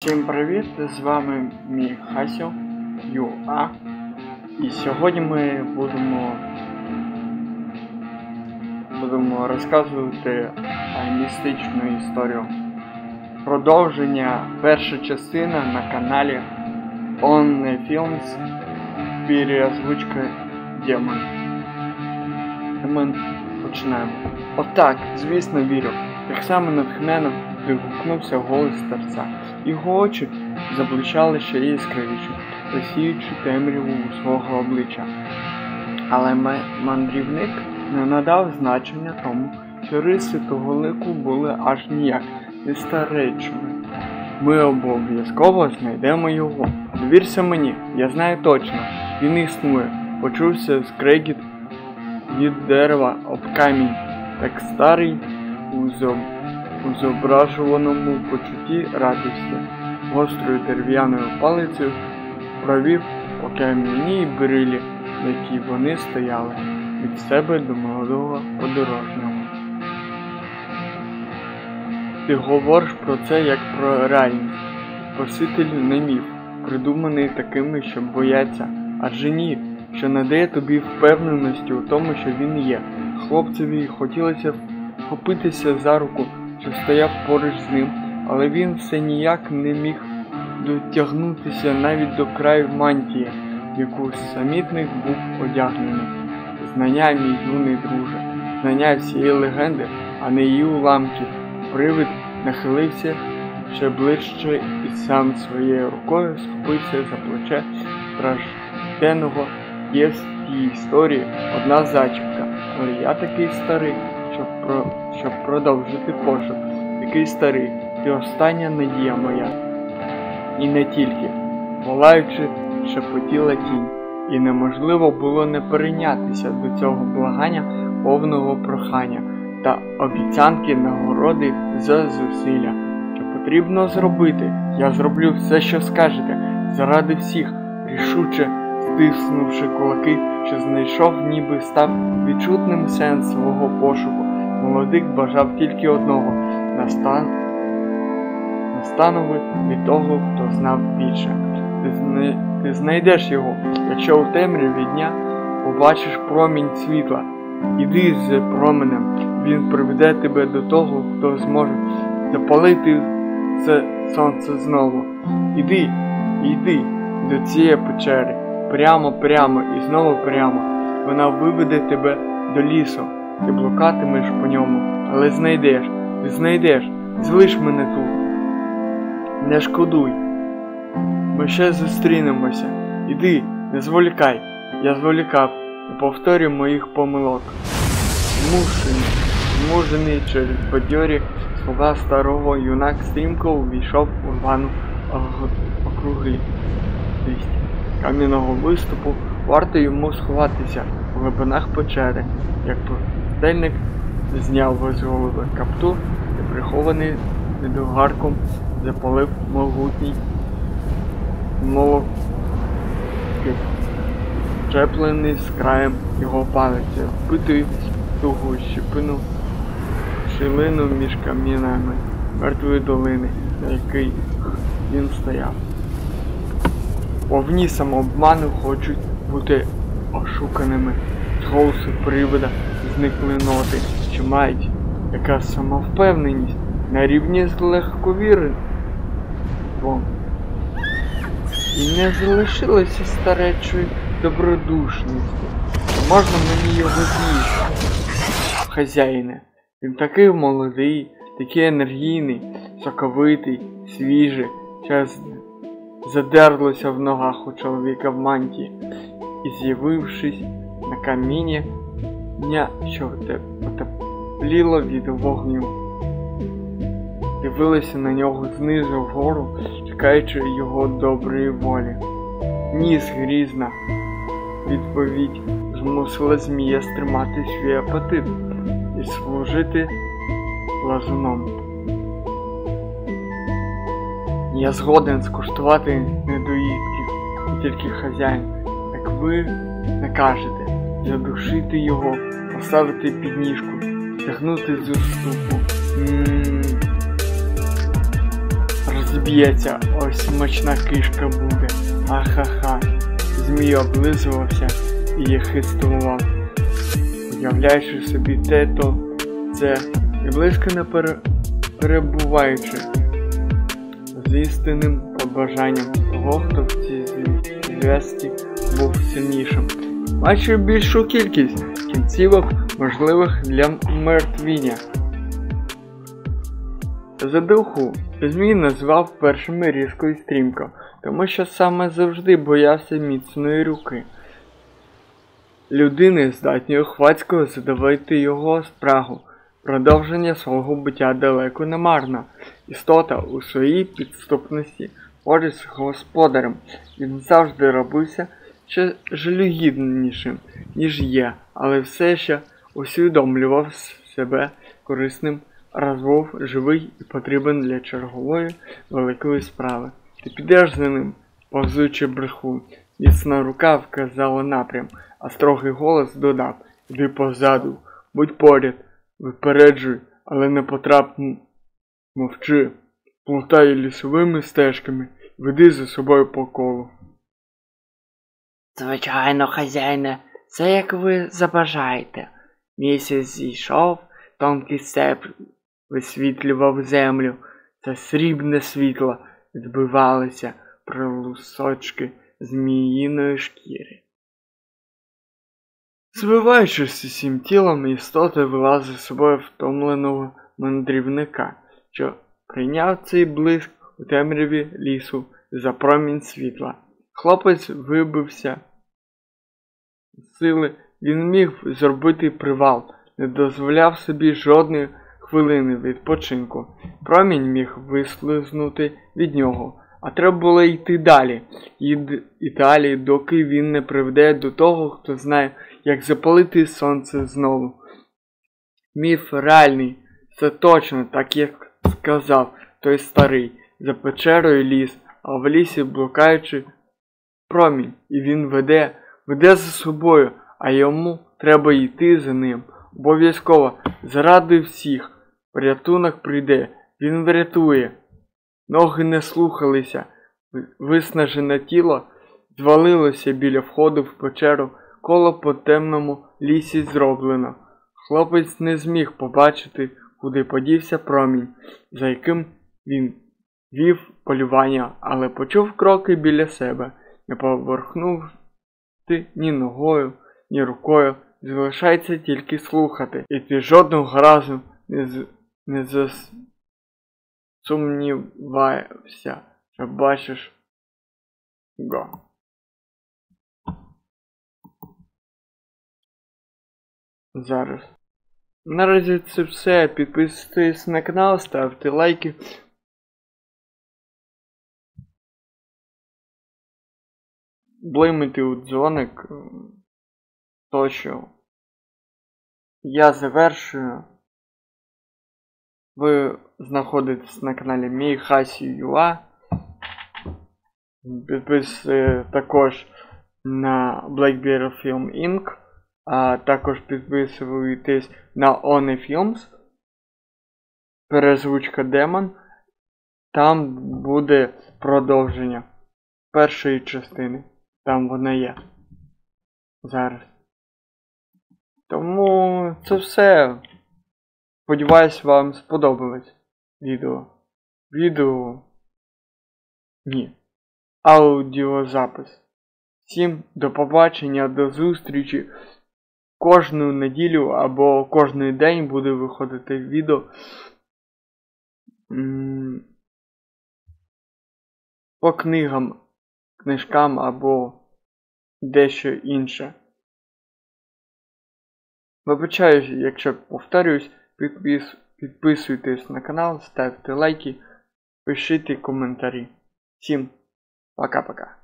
Всім привіт! З вами Міхасьо Юа. І сьогодні ми будемо розказувати містичну історію. Продовження, перша частина на каналі On Films, переозвучка Демон. Ми починаємо. Отак, звісно, вірю. Так само натхненно вигукнувся голос старця. Його очі заблищали ще яскравіше, розсіюючи темряву у свого обличчя. Але мандрівник не надав значення тому, що риси того лику були аж ніяк не старечими. Ми обов'язково знайдемо його. Довірся мені, я знаю точно, він існує. Почувся скрегіт від дерева об камінь, так старий у зображуваному почутті радості. Гострою дерев'яною палицею провів по кам'яній брилі, на якій вони стояли, від себе до молодого подорожнього. Ти говориш про це як про реальність. Спаситель не міф, придуманий такими, що бояться, адже ні, що надає тобі впевненості у тому, що він є. Хлопцеві хотілося вхопитися за руку, що стояв поруч з ним, але він все ніяк не міг дотягнутися навіть до краю мантії, в яку самітник був одягнений. Знання, мій юний друже, знання всієї легенди, а не її уламків. Привид нахилився ще ближче і сам своєю рукою схопився за плече стражденного. Є в тій історії одна зачіпка, але я такий старий, щоб продовжити пошук. Такий старий, ти остання надія моя. І не тільки. Волаючи, шепотіла тінь, і неможливо було не перейнятися до цього благання, повного прохання та обіцянки нагороди за зусилля. Що потрібно зробити? Я зроблю все, що скажете, заради всіх, рішуче стиснувши кулаки, що знайшов, ніби став відчутним сенс свого пошуку. Молодик бажав тільки одного – настанови від того, хто знав більше. Ти знайдеш його, якщо у темряві дня побачиш промінь світла. Іди з променем, він приведе тебе до того, хто зможе запалити це сонце знову. Іди до цієї печери, прямо і знову прямо. Вона виведе тебе до лісу. Ти блукатимеш по ньому, але ти знайдеш, залиш мене тут. Не шкодуй, ми ще зустрінемося. Іди, не зволікай, я зволікав, не повторюй моїх помилок. Змушений через бадьорі слова старого, юнак стрімко увійшов у рвану округлість кам'яного виступу. Варто йому сховатися у глибинах печери, як пустельник зняв з голови каптур і прихований під огарком запалив могутній молот, чеплений з краєм його палиці, впитує тугу щілину між камінами мертвої долини, на якій він стояв. Повні самообману хочуть бути ошуканими. З голосу привида зникли ноти, що мають яка самовпевненість на рівні з легковірством. І не залишилося старечої добродушності. Можна мені його з'їсти, хазяїне? Він такий молодий, такий енергійний, соковитий, свіжий. Час задерлося в ногах у чоловіка в мантії, і з'явившись на каміння, що потепліло від вогню. Дивилися на нього знизу вгору, чекаючи його доброї волі. Ніс грізна відповідь змусила змія стримати свій апетит і служити лазуном. Я згоден скуштувати недоїдків, тільки хазяїн, як ви накажете, задушити його, поставити під ніжку, стягнути з уступу, зб'ється, ось смачна кишка буде. Ахаха. Змій облизувався і хистував, уявляючи собі те-то, це, і близько не перебуваючи з істинним побажанням того, хто в цій зв'язці був сильнішим. Маючи більшу кількість кінцівок, можливих для мертвіння. Задуху Змій назвав першими різко і стрімко, тому що саме завжди боявся міцної руки людини, здатньої хвацько задавити його спрагу. Продовження свого буття далеко не марно. Істота у своїй підступності поруч з господарем. Він завжди робився ще жалюгіднішим, ніж є, але все ще усвідомлював себе корисним, раз був живий і потрібен для чергової великої справи. Ти підеш за ним, повзучи брехун. Міцна рука вказала напрям, а строгий голос додав: іди позаду, будь поряд, випереджуй, але не потрап, мовчи, плутай лісовими стежками, веди за собою по колу. Звичайно, хазяїне, все як ви забажаєте. Місяць зійшов, тонкий степ висвітлював землю, та срібне світло відбивалося про лусочки зміїної шкіри. Звиваючись усім тілом, істота вела за собою втомленого мандрівника, що прийняв цей блиск у темряві лісу за промінь світла. Хлопець вибився з сили, він міг зробити привал, не дозволяв собі жодної хвилини відпочинку. Промінь міг вислизнути від нього, а треба було йти далі, і далі, доки він не приведе до того, хто знає, як запалити сонце знову. Міф реальний, це точно так, як сказав той старий, за печерою ліс, а в лісі блукаючи промінь, і він веде за собою, а йому треба йти за ним. Обов'язково, заради всіх, порятунок прийде, він врятує. Ноги не слухалися, виснажене тіло звалилося біля входу в печеру, коло по темному лісі зроблено. Хлопець не зміг побачити, куди подівся промінь, за яким він вів полювання, але почув кроки біля себе, не поверхнувся ні ногою, ні рукою, залишається тільки слухати, і ти жодного разу не засумніваєшся, що бачиш його. Зараз. Наразі це все. Підписуйтесь на канал, ставте лайки. Блимайте у дзвоник. Тощо. Я завершую. Ви знаходитесь на каналі Mihasi.ua. Підписуйтесь також на Blackberry Film Inc. А також підписуйтесь на Oni Films. Перезвучка Демон. Там буде продовження першої частини. Там вона є. Зараз. Тому це все. Сподіваюсь, вам сподобалось відео. Ні. Аудіозапис. Всім до побачення, до зустрічі. Кожну неділю або кожний день буде виходити відео по книжкам або дещо інше. Вибачаюсь, якщо повторююсь, підписуйтесь на канал, ставте лайки, пишіть коментарі. Всім пока-пока.